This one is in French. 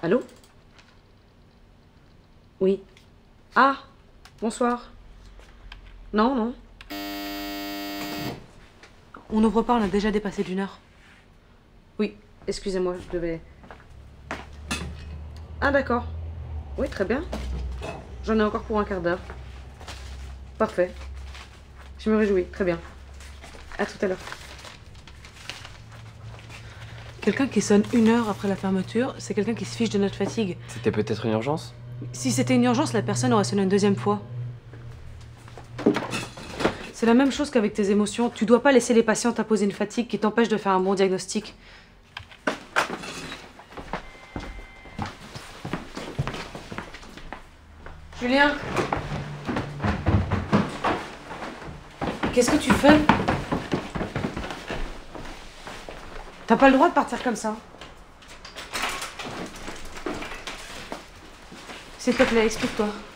Allô? Oui. Ah, bonsoir. Non, non. On n'ouvre pas, on a déjà dépassé d'1 heure. Oui, excusez-moi, je devais... Ah d'accord. Oui, très bien. J'en ai encore pour un quart d'heure. Parfait. Je me réjouis, très bien. À tout à l'heure. Quelqu'un qui sonne 1 heure après la fermeture, c'est quelqu'un qui se fiche de notre fatigue. C'était peut-être une urgence? Si c'était une urgence, la personne aurait sonné une 2e fois. C'est la même chose qu'avec tes émotions. Tu dois pas laisser les patients t'imposer une fatigue qui t'empêche de faire un bon diagnostic. Julien? Qu'est-ce que tu fais? T'as pas le droit de partir comme ça. S'il te plaît, explique-toi.